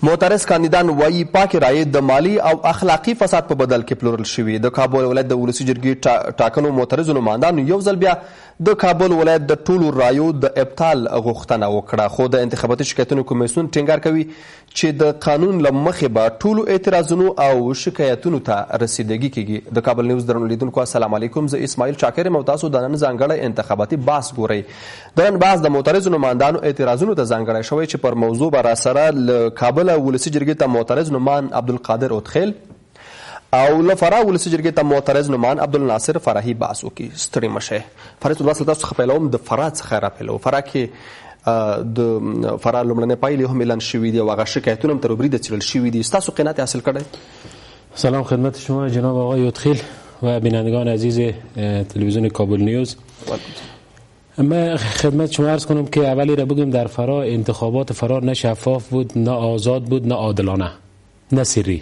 معترض کاندیدان وایي پاکې رایې د مالی او اخلاقی فساد په بدل کې پلورل شوي. د کابل ولایت د ولسي جرګې ټاکنو معترضو نمایندانو یو ځل بیا د کابل ولایت د ټولو رایو د ابطال غوښتنه وکړه، خو د انتخاباتي شکایتونو کمیسیون ټینګار کوي چې د قانون له مخې به ټولو اعتراضونو او شکایتونو ته رسیدګي کیږي. د کابل نیوز درنو لیدونکو السلام علیکم، زه اسماعیل شاکر یم او تاسو د نن ځانګړی انتخاباتي بحث ګورئ. د نن بحث د معترضو نمایندانو اعتراضونو ته ځانګړی شوی چې پر موضوع به راسره له کابل ولسي جرګې ته معترض نومان عبدالقادر اوتخیل او له فراه ولسي جرګې ته معترض نومان عبدالناصر فرحي بحث وکړي. ستړي مه شئ. فرید الوصل تاسو څخه پیلوم، د فراه څخه راپیلوم. فراه کې د فراه لومړنۍ پایلې هم اعلان شوي دي او هغه شکایتونه هم تر وبریده څیړل شوي دي. ستاسو قناعت حاصل کړی؟ سلام خدمت شما جناب آقای اوتخیل و بینندگان عزیز تلویزیون کابل نیوز. من خدمت شما عرض کنم که اولی را بگیم در فرا انتخابات فرا نه شفاف بود، نه آزاد بود، نه عادلانه، نه سری.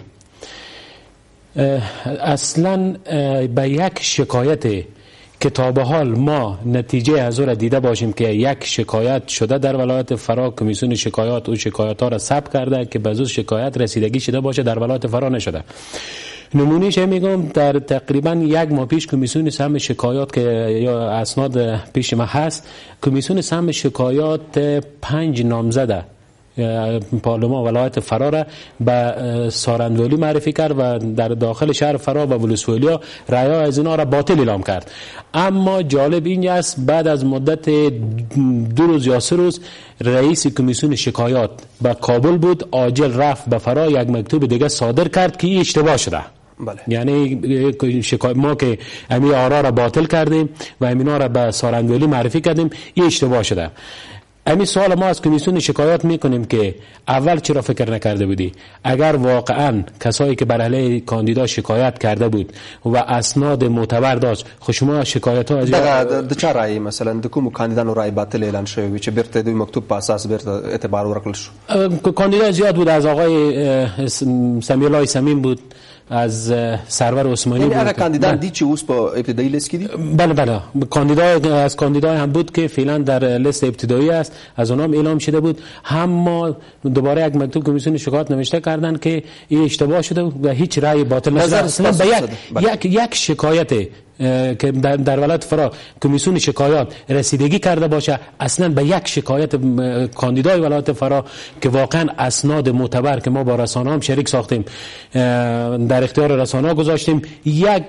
اصلا به یک شکایت که تا به حال ما نتیجه از او را دیده باشیم که یک شکایت شده در ولایت فرا، کمیسیون شکایات او شکایت ها را ثبت کرده که به از شکایت رسیدگی شده باشه، در ولایت فرا نشده. نمونهش میگم در تقریبا یک ماه پیش کمیسیون سهم شکایات که یا اسناد پیش ما هست، کمیسیون سهم شکایات 5 نامزده پارلمان ولایت فرا را به سارندولی معرفی کرد و در داخل شهر فرا و ولسوالی رأی از اینا را باطل اعلام کرد. اما جالب این است بعد از مدت 2 روز یا 3 روز رئیس کمیسیون شکایات به کابل بود، عاجل رفت به فرا یک مکتوب دیگه صادر کرد که این اشتباه شده. بله. یعنی ما که امی آرا را باطل کردیم و امینا را به سارندولی معرفی کردیم، این اشتباه شده. امی سوال ما از کمیسیون شکایات میکنیم که اول چرا فکر نکرده بودی؟ اگر واقعا کسایی که بر علیه کاندیدا شکایت کرده بود و اسناد معتبر داشت، خو شما شکایت ها از د چا رای مثلا د کوم کاندیدانو رای باطل اعلان شوی چې بیرته د مکتوب په اساس بیرته اعتبار ورکړل شو؟ کاندیدا زیاد بود، از آقای سمیع الله سمیم بود، از سرور عثمانی بود. هغه کاندیدان دي چې اوس په ابتدایي لیست کې دي؟ بله از کاندیدای هم بود که فعلا در لیست ابتدایی است، از اونام اعلام شده بود. هم ما دوباره یک مکتوب کمیسیون شکایات نوشته کردن که این اشتباه شده و هیچ رأی باطل نشده. اصلا به یک شکایت که در ولایت فرا کمیسیون شکایات رسیدگی کرده باشه، اصلا به یک شکایت کاندیدای ولایت فرا که واقعا اسناد معتبر که ما با رسانه هم شریک ساختیم در اختیار رسانه گذاشتیم، یک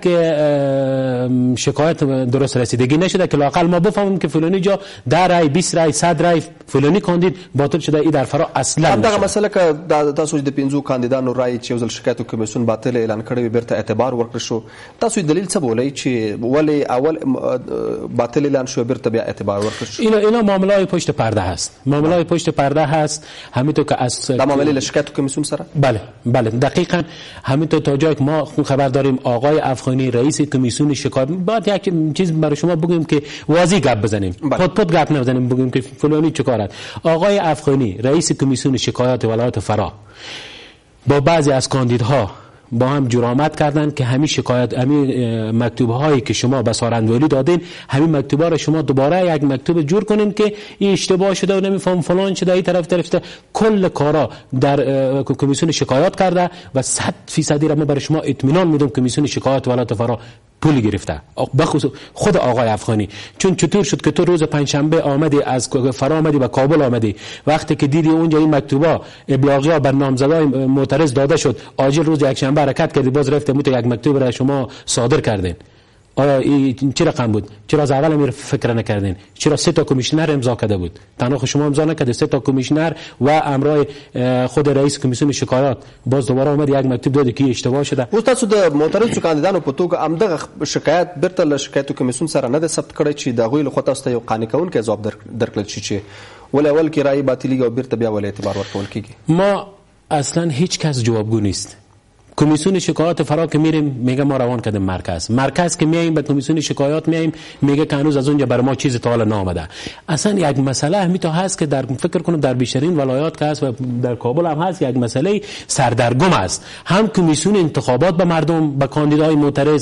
شکایت درست رسیدگی نشده که لااقل ما بفهمیم که فلانی جا 10 رای 20 رای 100 رای فلانی کاندید باطل شده. این در فرا اصلا هم دغه مسله که تاسو د 5 کاندیدانو رای چې وزل شکایت کمیسیون باطل اعلان کړی بیرته اعتبار ورکړ شو، تاسو دلیل څه بولئ چې ولی اول باطل اعلان شو بیرته بیا اعتبار ورکړ شو؟ اینا معاملات پشت پرده هست، معاملات پشت پرده هست. همینطور که از معامله له شکایت کمیسیون سره بله دقیقاً همینطور تا جایی که ما خبر داریم آقای افغانی رئیس کمیسیون شکایات، بعد یک چیز برای شما بگیم که واضح گپ بزنیم، پد گپ نزنیم، بگیم که فلانی چیکارد. آقای افغانی رئیس کمیسیون شکایات ولایت فرا با بعضی از کاندیدها با هم جرأت کردن که همین شکایت، همین مکتوب هایی که شما به سارندولی دادین، همین مکتوب ها رو شما دوباره یک مکتوب جور کنین که این اشتباه شده و نمیفهم فلان شده، این طرف کل کارا در کمیسیون شکایات کرده و 100% را ما برای شما اطمینان میدم کمیسیون شکایات ولایت فرا پول گرفته، بخصوص خود آقای افغانی. چون چطور شد که تو روز پنجشنبه آمدی از فرا آمدی و کابل آمدی، وقتی که دیدی اونجا این مکتوبا ابلاغیا بر نامزدای معترض داده شد، عاجل روز یکشنبه حرکت کردی، باز رفت یک مکتوب را شما صادر کردین. آیا این چه رقم بود؟ چرا از اول امیر فکر نکردین؟ چرا 3 تا کمیشنر امضا کرده بود؟ تنها شما امضا نکردید، 3 تا کمیشنر و امرای خود رئیس کمیسیون شکایات باز دوباره اومد یک مکتوب داد که اشتباه شده. اوس تاسو د معترض کاندیدانو په توګه امدغه شکایت برته له شکایت کمیسیون سره نه د ثبت کړی چې د غوی له خوا تاسو ته یو قانع کوونکی ځواب درکړل شي چې ول اول کې رای باطلی او برته بیا ول اعتبار ورکول کیږي؟ ما اصلا هیچ کس جوابگو نیست. کمیسیون شکایات فرا که میریم میگه ما روان کردیم مرکز که میایم به کمیسیون شکایات میایم میگه که هنوز از اونجا بر ما چیزی تا حالا نامده. اصلا یک مسئله همیتا هست که در فکر کنم در بیشترین ولایات که هست و در کابل هم هست، یک مسئله سردرگم است. هم کمیسیون انتخابات به مردم، به کاندیدای معترض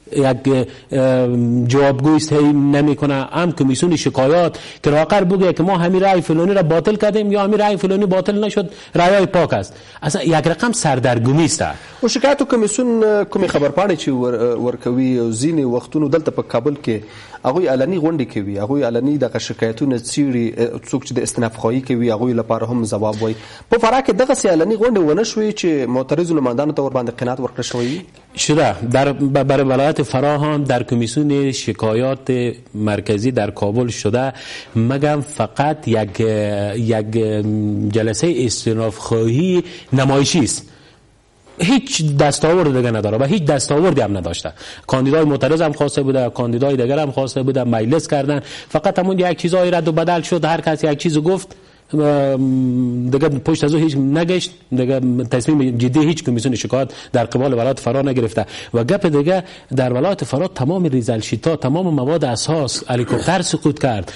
یک جوابگویی نمیکنه، هم کمیسیون شکایات که راقر بگه که ما همین رای فلانی را باطل کردیم یا همین رای فلانی باطل نشد، رای پاک است. اصلا یک رقم سردرگمی است. او شکایت کمیسیون کوم خبرپاڼې چې ورکوي ځینې وختونو دلته په کابل کې هغوی علني غونډې کوي، هغوی علني دغه شکایتونه څیړي، څوک چې د استناف خواهي کوي هغوی لپاره هم ځواب وایي. په فراه کې دغسې علني غونډې ونه شوې چې معترضو نمایندانو ته ورباندې قناعت ورکړل شوی شده. برای ولایت فراه هم در کمیسیون شکایات مرکزی در کابل شده، مگم فقط یک جلسه استناف خواهی نمایشی است، هیچ دستاورد دیگه نداره و هیچ دستاوردی هم نداشته. کاندیدای معترض هم خواسته بوده، کاندیدای دیگر هم خواسته بوده، مجلس کردن، فقط همون یک چیزای رد و بدل شد، هر کس یک چیزو گفت، دیگه پشت از او هیچ نگشت، دیگه تصمیم جدی هیچ کمیسیون شکایت در قبال ولایت فراه نگرفته. و گپ دیگه در ولایت فراه تمام ریزل شیتا، تمام مواد اساس، هلیکوپتر سقوط کرد،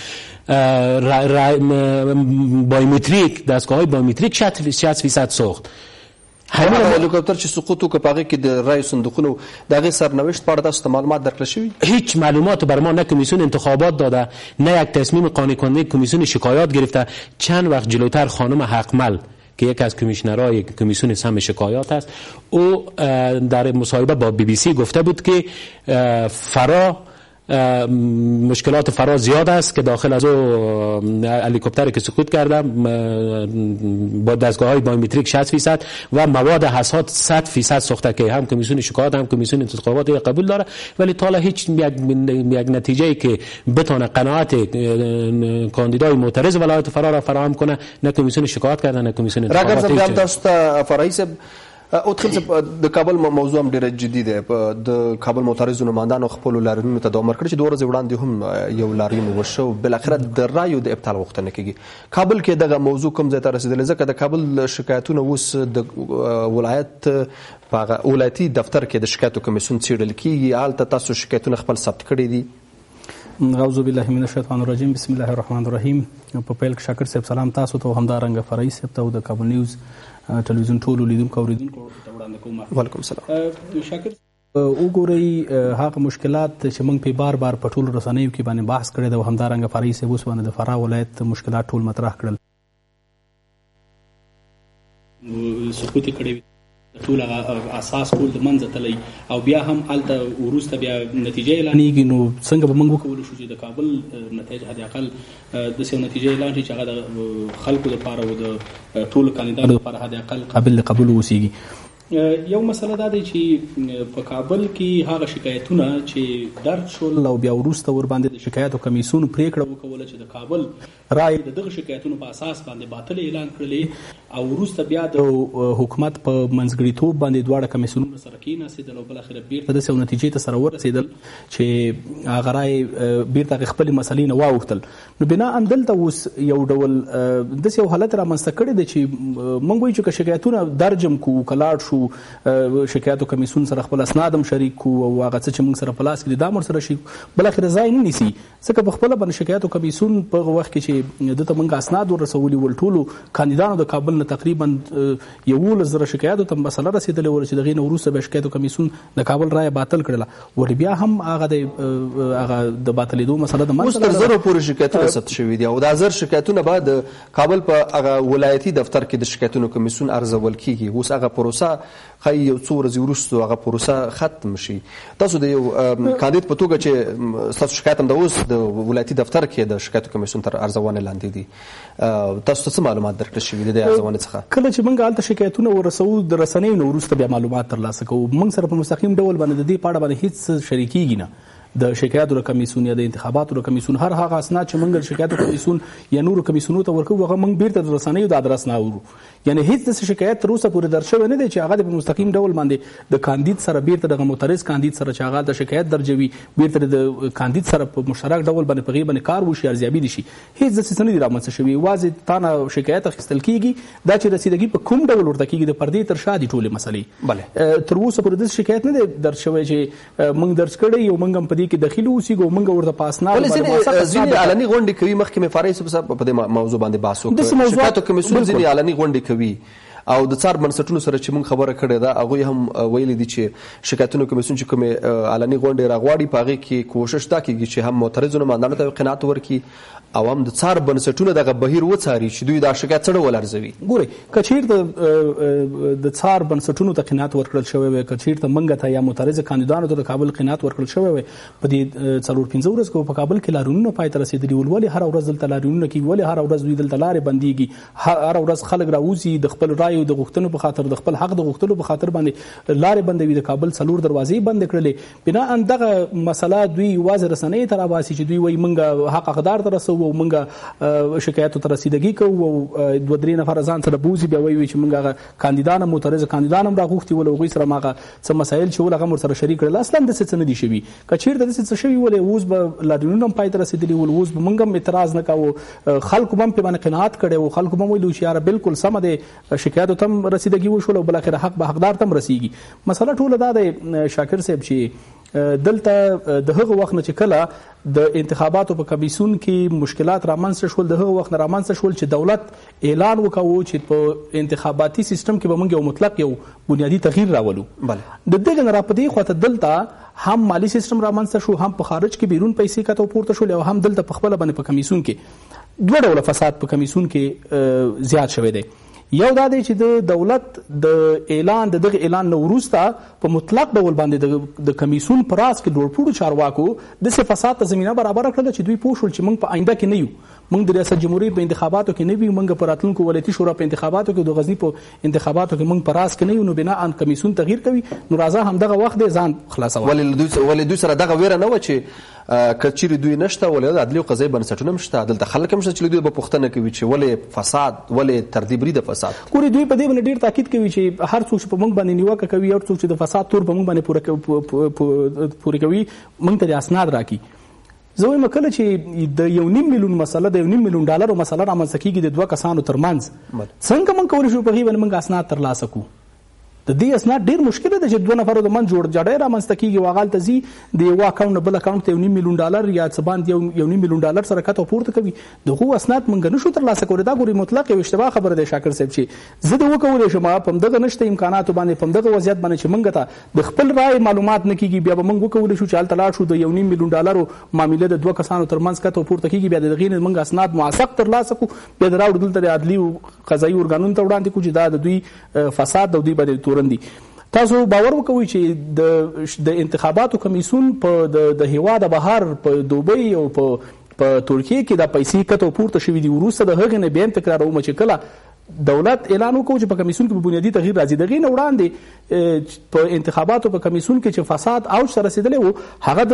بایومتریک، دستگاه‌های بایومتریک 60% سوخت. همین هلیکوپتر چې سقوط وکړ په هغه کې د رای صندوقونو د هغې سرنوشت په اړه تاسو ته معلومات درکړل شوي؟ هیچ معلومات بر ما نه کمیسیون انتخابات داده، نه یک تصمیم قانع کننده کمیسیون شکایات گرفته. چند وقت جلوتر خانم حقمل که یکی از کمیشنرهای کمیسیون سم شکایات است، او در مصاحبه با BBC گفته بود که فراه مشکلات فرا زیاد است که داخل از او هلیکوپتری که سقوط کرده با دستگاه‌های بایومتریک 60% و مواد حساس 100% ساخته که هم کمیسیون شکایات هم کمیسیون انتخابات قبول داره، ولی تا هیچ یک نتیجه‌ای که بتونه قناعت کاندیدای معترض ولایت فرا را فراهم کنه، نه کمیسیون شکایت کرده نه کمیسیون انتخابات. راګر زم تاسو ته فرایي صاحب او تخیل د کابل موضوع هم ډیره جدي ده. د کابل معترضو نمایندانو خپلو لاریونونو ته دوام ورکړی چې 2 ورځې وړاندې هم یو لاریون وشو، بالاخره د رایو د ابطال غوښتنه کیږي. کابل کې دغه موضوع کوم ځای ته رسیدلی؟ ځکه د کابل شکایتونه اوس د ولایت په ولایتي دفتر کې د شکایتو کمیسیون څیړل کیږي. هلته تاسو شکایتونه خپل ثبت کړي دي؟ اعوذ بالله من الشیطان الرجیم، بسم الله الرحمن الرحیم. په پیل کې شاکر صاحب سلام تاسو ته همدارنګه فرایي صاحب ته او د کابل نیوز ټلویزیون ټولو لیدونکو او اوریدونکو ته وړاندې کوم. وعلیکم السلام. شاکر وګورئ هغه مشکلات چې موږ په بار بار په ټولو رسنیو کې باندې بحث کړی دی او همدارنګه فرایي صاحب اوس باندې د فراه ولایت مشکلات ټول مطرح کړل. سقوط کړی ټول اساس ټول د منځه تللی او بیا هم هلته وروسته بیا نتیجه اعلانېږي، نو څنګه به موږ وکولی شو چې د کابل نتایج حد اقل داسې یو نتیجه اعلان شي چې هغه د خلکو دپاره او د ټولو کاندیدانو دپاره حد اقل قابل د قبول واوسېږي. یو مسله دا دی چې په کابل کې هغه شکایتونه چې درج شول او بیا وروسته ورباندې د شکایتو کمیسیون پریکړه وکوله چې د کابل رای د دغه شکایتونو په اساس باندې باطل اعلان کړلې او وروسته بیا د حکومت په منځګړیتوب باندې دواړه کمیسیونونه سره کېناستېدل او بالاخره بیرته داسې یو نتیجې ته سره ورسېدل چې هغه رای بیرته هغې خپلې مسلې نه واوښتل. نو بناء دلته اوس یو ډول داسې یو حالت رامنځته کړی دی چې موږ وایو چې که شکایتونه درجم کړو، که لاړ شو شکایتو کمیسیون سره خپل اسناد هم شریک کړو او هغه څه چې موږ سره په لاس کې دي دا هم ورسره شریک بالاخره ځای نه نیسي. ځکه په خپله باندې شکایتو کمیسیون په هغه وخت کې چې دته موږ اسناد ورسولي ول ټولو کاندیدانو د کابل نه تقریبا 11,000 شکایتو ته مسله رسېدلې وه چې د هغې نه وروسته بیا شکایتو کمیسیون د کابل رایه باطل کړله، ولې بیا هم هغه د باطلېدو مسله د اوس تر 1000 پورې شکایتونه ثبت شوي دي او دا 1000 شکایتونه به د کابل په هغه ولایتي دفتر کې د شکایتونو کمیسیون ارزول کیږي. اوس هغه پروسه ښایي یو څو ورځې وروسته هغه پروسه ختم شي. تاسو د یو کاندید په توګه چې ستاسو شکایت هم د اوس د ولایتي دفتر کې د شکایتو کمیسیون تر ارزونې لاندې دي، تاسو ته څه معلومات درکړل شوي دي د ارزونې څخه؟ کله چې موږ هلته شکایتونه ورسوو د رسنیو نه وروسته بیا معلومات ترلاسه کوو. موږ سره په مستقیم ډول باندې د دې په اړه باندې هېڅ شریکېږي نه. د شکایتو کمیسیون یا د انتخاباتو کمیسیون هر هغه اسناد چې موږ د شکایتو کمیسیون یا نورو کمیسیونو ته ورکوو هغه موږ بیرته د رسنیو د ادرس نه اورو. یعنی هیڅ داسې شکایت تر اوسه پورې درج شوی نه دی چې هغه په مستقیم ډول باندې د کاندید سره بیرته دغه معترض کاندید سره چې هغه د شکایت درجوي بیرته د کاندید سره په مشترک ډول باندې په هغې باندې کار وشي، ارزیابي دي شي. هیڅ داسې څه نه دي رامنځته شوي. یوازې تا نه شکایت اخیستل کېږي دا چې رسیدګي په کوم ډول ورته کېږي د پردې تر شا دي ټولې مسلې. تر اوسه پورې داسې شکایت نه دی درج شوی چې موږ درج کړی یو موږ هم په دې کې دخیل اوسېږو موږ ورته په اسناد ځینې علني غونډې کوي. مخکې مې فارس صاحب په دې موضوع باندې بحث وکړ. شکایتو کمیسیون ځینې علني غونډې کوي او د څار بنسټونو سره چې موږ خبره کړې ده هغوی هم ویلي دي چې شکایتونو کمیسیون چې کومې علني غونډې راغواړي په هغې کې کوشش دا کېږي چې هم معترضو نمایندانو ته قناعت ورکړي او هم د څار بنسټونه دغه بهیر وڅاري چې دوی دا شکایت څه ډول ارزوي. ګورئ که چېرته د څار بنسټونو ته قناعت ورکړل شوی وی، که چېرته موږ ته یا معترضه کاندیدانو ته د کابل قناعت ورکړل شوی وی، په دې 4-5 ورځو کې په کابل کې لاریونونه پای ته رسېدلي ول. ولې هره ورځ دلته لاریونونه کېږي؟ ولې هره ورځ دوی دلته لارې بندېږي؟ هره ورځ خلک راوځي د خپل رایو د غوښتنو په خاطر، د خپل حق د غوښتلو په خاطر باندې لارې بندوي. د کابل 4 دروازې بندې کړلې. بناء دغه مسله دوی یوازې رسنۍ ته راباسي چې دوی وایي موږ حق حقدار ته رسوو او موږ شکایتو ته رسیدګي کوو او 2-3 نفر ځان سره بوزي، بیا وایي چې موږ هغه کاندیدان معترض کاندیدان هم راغوښتي ول، هغوی سره هغه څه مسایل چې ول هغه هم ورسره شریک کړل. اصلا داسې څه نه دي شوي. که چېرته داسې څه شوي ولې اوس به لاریونونه هم پای ته رسېدلي ول، اوس به موږ هم اعتراض نه کوو، خلکو به هم پرې باندې قناعت کړی و، خلکو به هم ویلي چې یاره بالکل سمه دی، شکایتو ته هم رسیدګي وشول او بالاخره حق به حقدار ته هم رسیږي. مسله ټوله دا دی شاکر صاحب چې دلته د هغه وخت نه چې کله د انتخاباتو په کمیسیون کې مشکلات رامنځته شول، د هغه وخت نه رامنځته شول چې دولت اعلان وکاوه چې په انتخاباتي سیستم کې به موږ یو مطلق یو بنیادی تغییر راولو. د دغه نه را په دې خواته دلته هم مالی سیستم رامنځته شو، هم په خارج کې بیرون پیسې کته پورته شول، او هم دلته په خپل باندې په کمیسیون کې 2 ډوله فساد په کمیسیون کې زیات شوی دی. یو دا دی چې د دولت د اعلان دغه اعلان نه وروسته په مطلق ډول باندې د کمیسیون پر راس کې لوړپوړو چارواکو د فساد ته زمینه برابر کړل چې دوی پوه شول چې موږ په آینده کې نه یو، موږ د ریاست جمهوریت په انتخاباتو کې نه یو، موږ په راتلونکو ولایتي شورا په انتخاباتو کې، د غزنی په انتخاباتو کې موږ په راس کې نه یو. نو بنا ان کمیسیون تغییر کوي، نو راځه هم دغه وخت دی ځان خلاصول. ولې دوی سره دغه ویره نه و چې کچېرې دوی نشته، ولې د عدلي او قضایي بنسټونه هم شته، دلته خلک هم شته چې دوی به پوښتنه کوي چې ولې فساد، ولې تردیبري د فساد. ګورې دوی په دې باندې ډېر تاکید کوي چې هر څوک چې په موږ باندې نیوکه کوي، هر څوک چې د فساد تور په موږ باندې پوره کوي، موږ ته د اسناد راکړي. زه وایم کله چې د 1.5 میلیون مسله، د 1.5 میلیون ډالرو مسله رامنځته کېږي د 2 کسانو ترمنځ، څنګه موږ کولی شو په هغې باندې موږ اسناد ترلاسه کړو؟ د دې اسناد ډیر مشکل دی چې 2 نفرو د منځ جوړ جاډۍ رامنځته کېږي او هغه هلته ځي د یو اکاونټ نه بل اکاونټ ته 1.5 میلیون ډالر یا څه باندې 1.5 میلیون ډالر سره کته پورته کوي. دغه اسناد موږ نشو ترلاسه کولی. دا ګوري مطلق یو اشتباه خبره دی شاکر صاحب چې زه د وکولی شم په دغه نشته امکاناتو باندې، په دغه وضعیت باندې چې موږ ته د خپل رای معلومات نه کېږي، بیا به موږ وکولی شو چې هلته لاړ شو د 1.5 میلیون ډالرو معامله د 2 کسانو ترمنځ کته پورته کېږي، بیا د هغې نه موږ اسناد موثق ترلاسه کړو، بیا د راوړو دلته د عدلي او قضایي ارګانونو ته وړاندې کړو چې دا د دوی فساد د دوی باندې تورن دي. تاسو باور وکوئ چې د انتخاباتو کمیسیون په د هیواد بهر په دوبۍ او په ترکیه کې د پیسې کته پورته شوي دي. وروسته د هغې نه بیا هم تکراروم چې کله دولت اعلان وکړو چې په کمیسیون کې به بنیادي تغییر راځي، د هغې نه وړاندې په انتخاباتو په کمیسیون کې چې فساد اوج ته رسېدلی و، هغه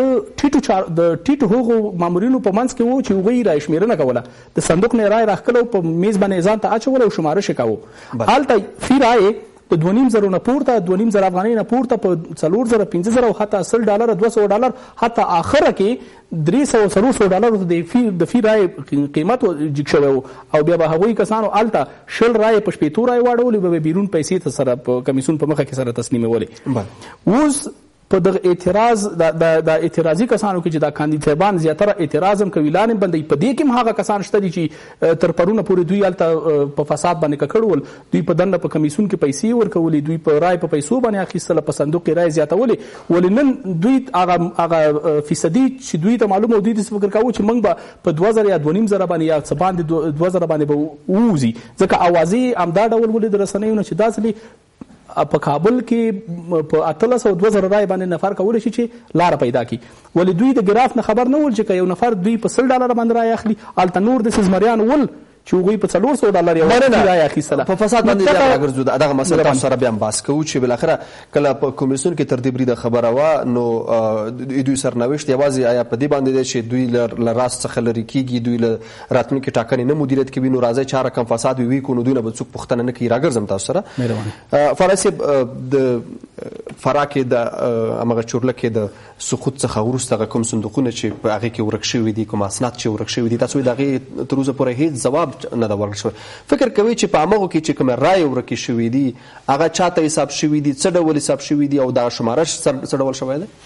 د ټیټو هغو مامورینو په منځ کې و چې هغوی رایشمېرنه کوله، د صندوق نه یې رای راښکله او په میز باندې ځان ته اچوله او شمارش یې کوو. هلته فی رای په 2.5 نه پورته، 2.5 افغانۍ نه پورته، په 4,000 5,000 او حتی $100 $200 حتی آخره کې 300 $400 د فی رای قیمت جګ شوی و، او بیا به هغوی کسانو هلته 20 رای په 15 رای واړولې، به بیرون پیسې ته سره په کمیسیون په مخه کې سره تسلیمولې. اوس په دغه اعتراض د اعتراضي کسانو کې چې دا کاندیدان زیاتره اعتراض هم کوي، لاندې باندې په دې کې هم هغه کسان شته دي چې تر پرونه پورې دوی هلته په فساد باندې ککړ ول، دوی په دننه په کمیسیون کې پیسې ورکولې، دوی په رای په پیسو باندې اخیستله، په صندوق کې رای زیاتولې. ولې نن دوی هغه فیصدي چې دوی ته معلومه او دوی داسې فکر کوو چې موږ به په 2,000 یا 2.5 باندې یا څه باندې 2,000 باندې به ووځي، ځکه اوازې همدا ډول ولې د رسنیو نه چې داسې په کابل کې په 18,000 رای باندې نفر کولی شي چې لاره پیدا کړي. ولې دوی د ګراف نه خبر نه ول چې که یو نفر دوی په $100 باندې رای اخلي، هلته نور داسې زمریان ول چې هغوی په $400 یو رای اخیستله. په فساد باندې زیات راګرځو. دغه مسله تاسو سره بیا هم بحث کوو چې بالاخره کله په کمیسیون کې ترتیب د خبره وه، نو دوی سرنوشت یوازې آیا په دې باندې دی چې دوی له راست څخه لرې کېږي، دوی له راتلونکي ټاکنې نه مدیریت کوي، نو راځئ چې هر رقم فساد وي کو نو دوی نه به څوک پوښتنه نه کوي. راګرځم تاسو سره. فارس صاحب، د فرا کې د همغه چورله کې د سقوط څخه وروسته کوم صندوقونه چې په هغې کې ورک شوي دي، کوم اسناد چې ورک شوي دي، تاسو د هغې تر اوسه پورې هېڅ ځواب نه ده ورکړل شوی. فکر کوئ چې په همغو کې چې کومې رایې ورکې شوي دي هغه چاته حساب شوي دي، څه ډول حساب شوي دي او دغه شمارش څه ډول شوی دی؟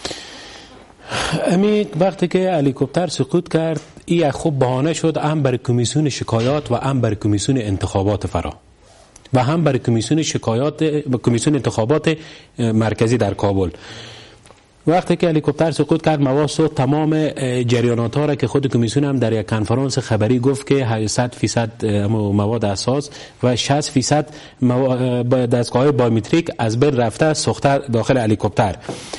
امید وقتی که هلیکوپتر سقوط کرد، این خوب بهانه شد هم برای کمیسیون شکایات و هم برای کمیسیون انتخابات فرا. و هم برای کمیسیون انتخابات مرکزی در کابل. وقتی که هلیکوپتر سقوط کرد، مواد سوخت تمام جریانات ها را که خود کمیسیون هم در یک کنفرانس خبری گفت که 100% مواد اساس و 60% دستگاه بایومتریک از بین رفته سوخته داخل هلیکوپتر.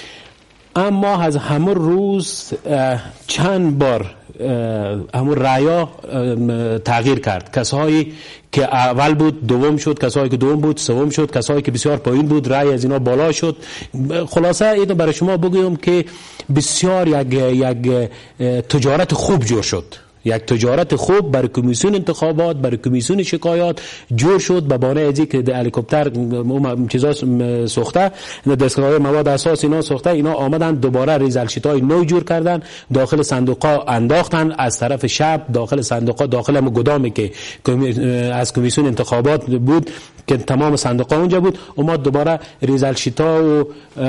اما از همون روز چند بار همون رأیا تغییر کرد. کسایی که اول بود دوم شد، کسایی که دوم بود سوم شد، کسایی که بسیار پایین بود رأی از اینا بالا شد. خلاصه اینو برای شما بگویم که بسیار یک تجارت خوب جور شد، یک تجارت خوب برای کمیسیون انتخابات، برای کمیسیون شکایات جور شد به بهانه ازی که هلیکوپتر چیزا سوخته، دستگاه مواد اساس اینا سوخته، اینا آمدن دوباره ریزل شیتای نو جور کردن، داخل صندوقا انداختن از طرف شب، داخل صندوقا، داخل هم گدامی که از کمیسیون انتخابات بود که تمام صندوقا اونجا بود، اومد دوباره ریزل شیتا و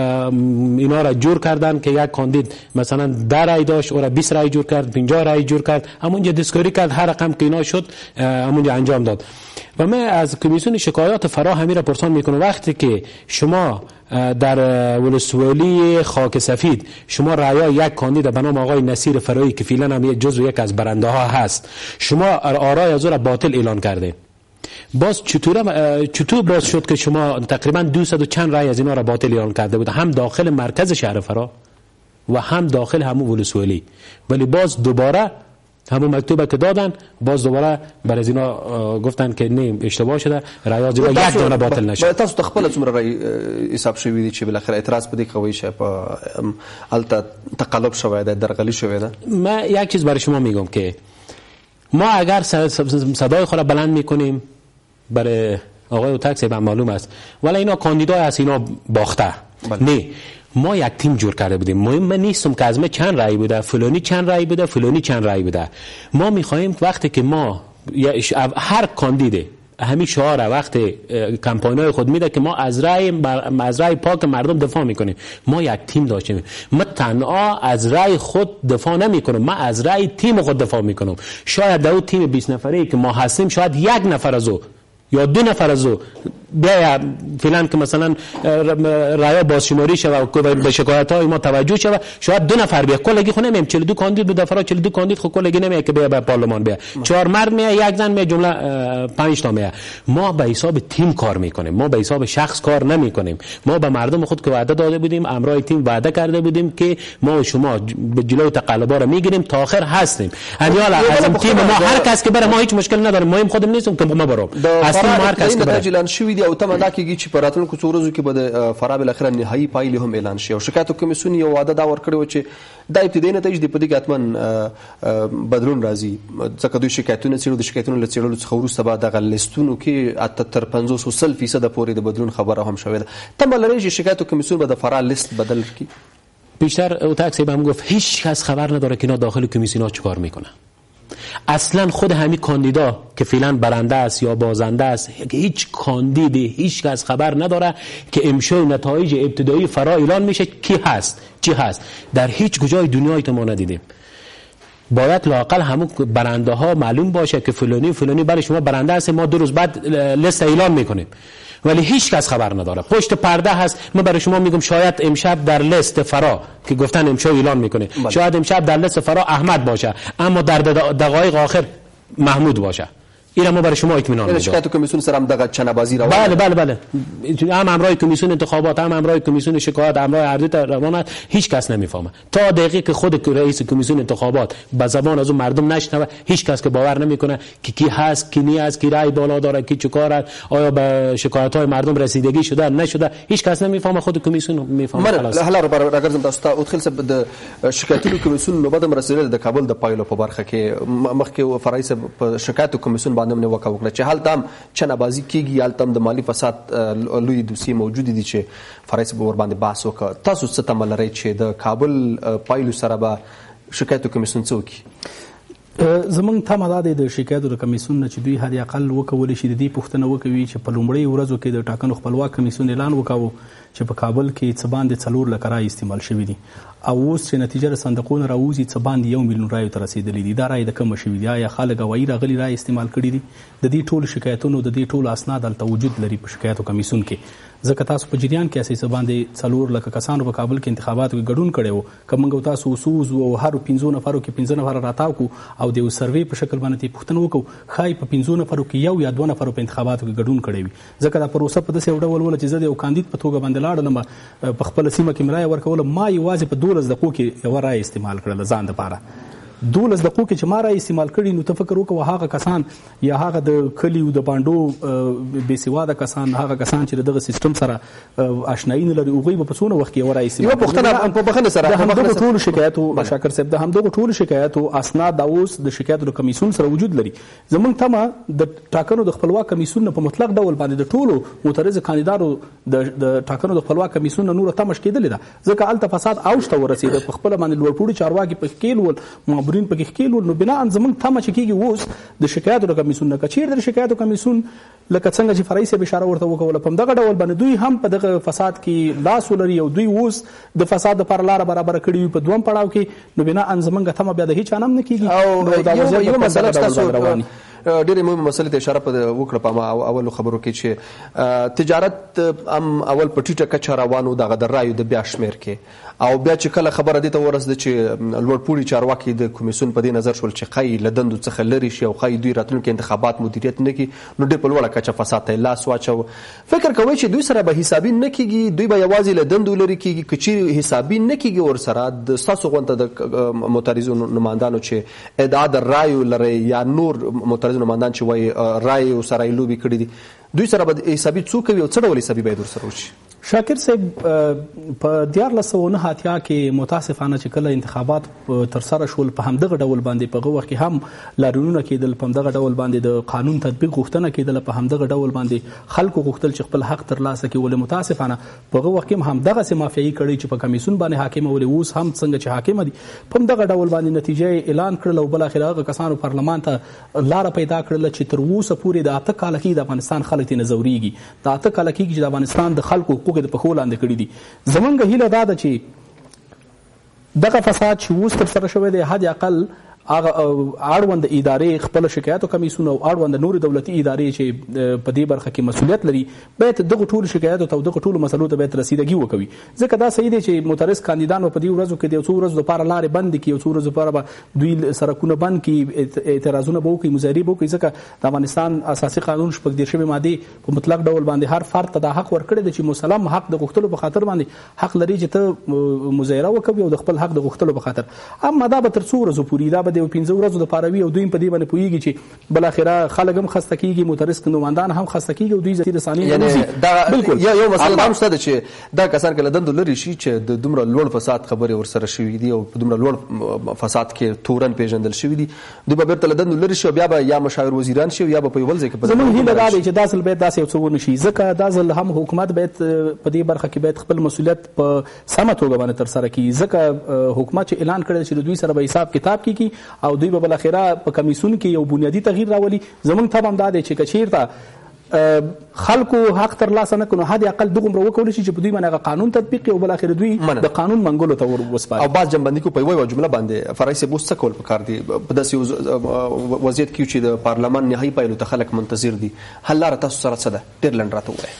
اینا را جور کردن که یک کاندید مثلا 10 رای داشت او را 20 رای جور کرد، 50 رای جور کرد، همونجا دسکوری کرد، هر رقم که اینا شد همونجا انجام داد. و من از کمیسیون شکایات فرا همین را پرسان میکنم، وقتی که شما در ولسوالی خاک سفید شما رأی یک کاندید به نام آقای نصیر فرایی که فعلا هم جزو یک از برنده ها هست، شما آرای از او را باطل اعلان کرده، باز چطور باز شد که شما تقریبا 200 و چند رأی از اینا را باطل اعلان کرده بود، هم داخل مرکز شهر فرا و هم داخل همون ولسوالی، ولی باز دوباره همون مکتوبه که دادن باز دوباره بر از اینا گفتن که نه اشتباه شده، رأی از اینا یک دانه باطل نشد. تاسو خپل څومره رأی حساب شوی دي چې بل اخر اعتراض پدې کوي چې په الته تقلب شوی ده، درغلی شوی ده؟ من یک چیز برای شما میگم که ما اگر صدای خود را بلند میکنیم برای آقای اوتک به معلوم است ولی اینا کاندیدای از اینا باخته، نه ما یک تیم جور کرده بودیم، مهم نیستم که از ما چند رأی بوده، فلانی چند رأی بوده، فلانی چند رأی بوده. ما میخواهیم وقتی که ما هر کاندیده همین شعار وقتی کمپاینای خود میده که ما از رأی پاک مردم دفاع میکنیم، ما یک تیم داشتیم، ما تنها از رأی خود دفاع نمیکنم، ما از رأی تیم خود دفاع میکنم. شاید در اون تیم 20 نفره که ما هستیم شاید یک نفر از او یا 2 نفر از او بیا فلان که مثلا رأی بازشماری شوه و به شکایت های ما توجه شوه، شاید 2 نفر بیا، کلگی خو نمیم 42 کاندید بود دفعه 42 کاندید خو کلگی نمیه که بیا به پارلمان بیا، 4 مرد میه یک زن میه، جمله 5 تا میه. ما به حساب تیم کار میکنیم، ما به حساب شخص کار نمیکنیم. ما به مردم خود که وعده داده بودیم، امرای تیم وعده کرده بودیم که ما و شما به جلوی تقلبا رو میگیریم تا آخر هستیم. امیال از تیم ما هر کس که بره ما هیچ مشکل نداریم، مهم خودم نیستم که ما برو اصلا ما هر کس که بره اعلان شوی دی او ته دا کیږي چې په راتلونکو څو ورځو کې به د فرا بل اخر نهایی پایلې هم اعلان شي او شکایت کمیسیون یو وعده دا ورکړی و چې د ابتدایي نتایج د پدې اتمن بدلون راځي، ځکه دوی شکایتونه څیړو، د شکایتونو له څیړلو څخه وروسته به دغه لیستونو کې تر 50% پورې د بدلون خبره هم شوې ده. تمه لري چې شکایت کمیسیون به د فرا لیست بدل کړي. بیشتر او تاکسی بهم گفت هیچ کس خبر نداره که اینا داخل کمیسیون‌ها چیکار میکنن. اصلا خود همین کاندیدا که فعلا برنده است یا بازنده است، هیچ کاندیدی هیچ کس خبر نداره که امشای نتایج ابتدایی فرا اعلان میشه کی هست چی هست. در هیچ کجای دنیای ما ندیدیم. باید لااقل همون برنده ها معلوم باشه که فلانی فلانی برای شما برنده است، ما 2 روز بعد لیست اعلان میکنیم، ولی هیچ کس خبر نداره. پشت پرده هست. من برای شما میگم شاید امشب در لیست فرا که گفتن امشب اعلان میکنه شاید امشب در لیست فرا احمد باشه، اما در دقایق آخر محمود باشه. این ما برای شما اطمینان میدم. شکایت کمیسیون سره هم دغه چنه‌بازی روانه. بله هم امرای کمیسیون انتخابات، هم امرای کمیسیون شکایت، امرای ارزی روانه، هیچ کس نمیفهمه. تا دقیقه که خود رئیس کمیسیون انتخابات به زبان از اون مردم نشنوه، هیچ کس که باور نمیکنه که کی هست کی نی است، کی رای بالا داره، کی چیکاره، آیا به شکایت های مردم رسیدگی شده نشده، هیچ کس نمیفهمه، خود کمیسیون میفهمه. خلاص هلا راګرځم تاسو ته او خلص د شکایتونو کمیسیون نو بعد مرسل د کابل د پایلو په برخه کې مخکې فرایس په شکایت کمیسیون باندې نه وکړه چې حال تام چنه‌بازی کیږي، حال تام د مالی فساد لوی دوسیه موجود دي چې فرایس به ور باندې بحث وکړه. تاسو څه تمه لرئ چې د کابل پایلو سره به شکایت کمیسیون څه وکړي؟ زمونږ تمه دا دی د شکایتو د کمیسیون نه چې دوی حد اقل وکولی شي د دې پوښتنه وکوي چې په لومړۍ ورځو کې د ټاکنو خپلواک کمیسیون اعلان وکاوه چې په کابل کې څه باندې 4 لکه رایې استعمال شوي دي او اوس چې نتیجه د صندوقونو راوځي څه باندې 1 میلیون رایو ته رسېدلي دي. دا رایې د کومه شوي دي؟ آیا خلک هوایي راغلي رایې استعمال کړي دي؟ د دې ټولو شکایتونو د دې ټولو اسناد هلته وجود لري په شکایتو کمیسیون کې. ځکه تاسو په جریان کې اساسي باندې 4 لکه کسانو په کابل کې انتخاباتو کې ګډون کړی و که موږ تاسو وسوز او هر 15 نفرو کې 15 نفر راتاو کو او د سروې په شکل باندې پوښتنه وکړو ښایي په 15 نفرو کې یو یا 2 نفرو په انتخاباتو کې ګډون کړی وي. ځکه دا پروسه په داسې ډول ول چې زه د یو کاندید په توګه باندې لاړم په خپل سیمه کې رایه ورکوله ما یوازې په 12 دقیقو کې یو رایه استعمال کړله ځان دپاره. 12 دقیقو کې چې ما رایه استعمال کړي نو ته فکر وکړه هغه کسان یا هغه د کلیو د بانډو بې سواده کسان هغه کسان چې دغه سیستم سره آشنایي نه لري هغوی به په څونه وخت کې یو رایه استعمال یوه پوښتنه په بخښنې سره د همدغو ټولو شکایتو شاکر صاحب د همدغو ټولو شکایتو اسناد دا اوس د شکایتو د کمیسیون سره وجود لري. زموږ تمه د ټاکنو د خپلواک کمیسیون نه په مطلق ډول باندې د ټولو معترض کاندیدانو د ټاکنو د خپلواک کمیسیون نه نوره تمه کېدلې ده ځکه هلته فساد اوج ته ورسېده. په خپله باندې لوړپوړي چارواکي پکې کېل ول مامورین پکې ښکېل ول نو بنا زموږ تمه چې کېږي اوس د شکایتو د کمیسیون نه که چېرته د شکایتو کمیسیون لکه څنګه چې فرعي صاحب اشاره ورته وکوله په همدغه ډول باندې دوی هم په دغه فساد کې لاس ولري او دوی اوس د فساد دپاره لاره برابره کړې وي په 2م پړاو کې نو بنا زموږ تمه بیا د هیچ چا نه هم نه کېږي. او یوه مسله ستاسو ډېرې مهمه مسلې ته اشاره وکړه په اولو خبرو کې چې تجارت هم اول په ټیټه کچه روان و دغه د رایو د بیا شمېر کې او بیا چې کله خبره دې ته ورسېده چې لوړپوړي چارواکي د کمیسیون په دې نظر شول چې ښایي له دندو څخه لرې شي او ښایي دوی راتلونکي انتخابات مدیریت نه کړي نو ډېر په لوړه کچه فساد ته یې لاس واچوه. فکر کوئ چې دوی سره به حسابي نه کېږي دوی به یوازې له دندو لرې کېږي که چیرې حسابي نه کېږي ورسره د ستاسو غونته د معترضو نمایندانو چې ادعا د رایو لرئ یا نور معترضو نمایندان چې وایي رایو سره یې لوبې کړي دي دوی سره به حسابي څوک کوي او څه ډول حسابي باید ورسره وشي؟ شاکر صاحب په 1409 کې متاسفانه چې کله انتخابات ترسره شول په همدغه ډول باندې په هغه وخت کې هم لاریونونه کېدل په همدغه ډول باندې د قانون تطبیق غوښتنه کېدله په همدغه ډول باندې خلکو غوښتل چې خپل حق ترلاسه کړي ولې متاسفانه په هغه وخت کې هم همدغسې مافیایي کړۍ چې په کمیسیون باندې حاکمه ولې اوس هم څنګه چې حاکمه دي په همدغه ډول باندې نتیجه اعلان کړله او بالاخره هغه کسانو پارلمان ته لاره پیدا کړله چې تر اوسه پورې د 8 کاله کې د افغانستان خلک ترې نه ځورېږي د 8 کاله کې چې د افغانستان د خلکو حقوق د پښو لاندې کړي دي. زمونږ هیله دا ده چې دغه فساد چې اوس ترسره شوی دی حد اقل هغه اړوند ادارې خپل شکایتو کمیسیون او اړوند نور دولتي ادارې چې په دې برخه کې مسؤلیت لري باید دغه ټول شکایتو ته دغه ټول مسلو ته باید رسیدګي وکوي ځکه دا صحیح دی چې معترض کاندیدان په دې ورځو کې د څو ورځو لپاره لارې بند کړي او څو ورځو لپاره به دوی سرکونه بند کړي اعتراضونه به وکړي مظاهرې به وکړي ځکه د افغانستان اساسي قانون 14 مادې په مطلق ډول باندې هر فرد ته دا حق ورکړی دی چې مسلم حق د غوښتلو په خاطر باندې حق لري چې ته مظاهره وکوي او د خپل حق د غوښتلو په خاطر اما دا به تر څو ورځو پورې دا به د 15 ورځو د پاروي او دوی په دې باندې پوهیږي چې بل اخره خلک هم خسته کیږي معترض نمایندان هم خسته کیږي او دوی ذاتي رسانې یعنی دا بالکل یو مسله هم شته چې دا کسان کله دندو لري شي چې د دومره لوړ فساد خبرې ورسره شوي دي او په دومره لوړ فساد کې تورن پیژندل شوي دي دوی به بیرته له دندو لري شي او بیا به یا مشاور وزیران شي یا به په یو بل ځای کې زموږ هیله دا دی چې دا ځل باید داسې یو څه ونه شي ځکه دا ځل هم حکومت باید په دې برخه کې باید خپل مسؤلیت په سمه توګه باندې ترسره کړي ځکه حکومت چې اعلان کړی چې دوی سره به حساب کتاب کیږي او دوی به بالاخره په کمیسیون کې یو بنیادی تغییر راولي. زموږ ته هم دا دی چې که چیرته خلکو حق ترلاسه نه کړي حد اقل دغومره وکولی شي چې په دوی باندې هغه قانون تطبیق کړي او بالاخره دوی د قانون منګولو ته وسپاري. او باز جنبندي کو په یوه جمله باندې فرعي صاحب اوس څه کول پکار دي په داسې وضعیت کې چې د پارلمان نهایي پایلو ته خلک منتظر دي حل لاره تاسو سره څه ده ډېر لنډ راته ووایئ.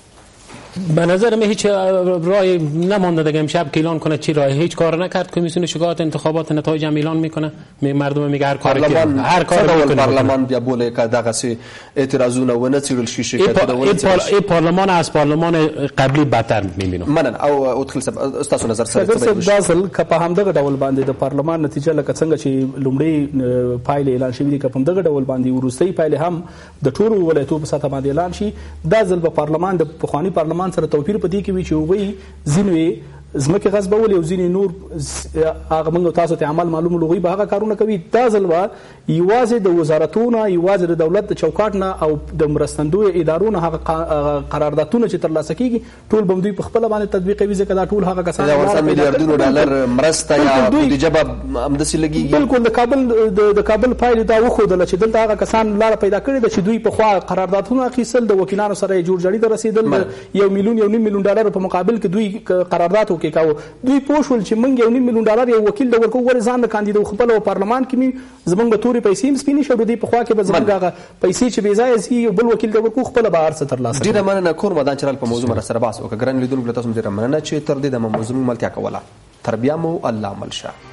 به نظر من هیچ رای نمانده دیگه امشب که اعلان کنه چی رای هیچ کار نکرد کمیسیون شکایات انتخابات نتایج هم اعلان میکنه مردم میگه هر کاری میکنه هر کاری میکنه پارلمان بیا بوله که دغه سي اعتراضونه و نتیرل شي شکایت این پارلمان از پارلمان قبلی بدتر میبینم منن او ادخل استاسو نظر سره داسل که په همدغه ډول باندې د پارلمان نتیجه لکه څنګه چې لومړی پایله اعلان شوې دي که په همدغه ډول باندې وروستۍ پایله هم د ټولو ولایتونو په سطح باندې اعلان شي دا ځل په پارلمان د پخوانی پارلمان سره توپیر پدې کې وی چې وی ځینوي ځمکې غصبول او ځینې نور هغه موږ تاسو ته عمل معلوم لغوي به هغه کارونه کوي. دا ځل به یوازې د وزارتونو یوازې د دولت د چوکاټ نه او د مرستندویو ادارو نه هغه قراردادونه چې ترلاسه کیږي ټول به دوی په خپله باندې تطبیقوي ځکه دا ټول هغه کسان میلیاردونو ډالر مرسته یا بودیجه به همداسې لګیږي. بالکل د کابل پایلې دا وښودله چې دلته هغه کسان لاره پیدا کړې ده چې دوی پخوا قراردادونه اخیستل د وکیلانو سره یې جوړجاړي ته رسېدل 1 میلیون 1.5 میلیون ډالر په مقابل کې دوی قرارداد کې کاوه. دوی پوه شول چې موږ 1.5 میلیون ډالر یو وکیل د ورکو ولې ځان د کاندید خپل او پارلمان کې مې زمونږ به تورې پیسې هم سپینې شو. دوی پخوا کې به زمونږ هغه پیسې چې بې ځایه ځي یو بل وکیل د ورکو خپله به هر څه ترلاسه کړي. ډېره مننه کور مدان چرال په موضوع سره بحث وکړه. ګرانو لیدونکو له تاسو ډېره مننه چې تر دې دمه موضوع ملتیا کوله. تر بیا مو الله مل شه.